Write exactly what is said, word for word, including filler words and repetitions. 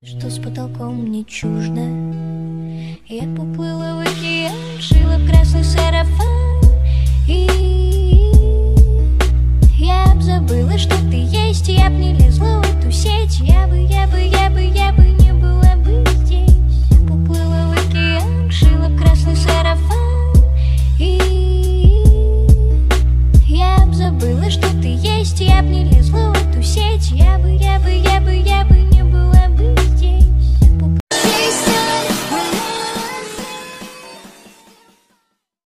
Что с потолком мне чуждо. Я поплыла в океан, шила в красный сарафан и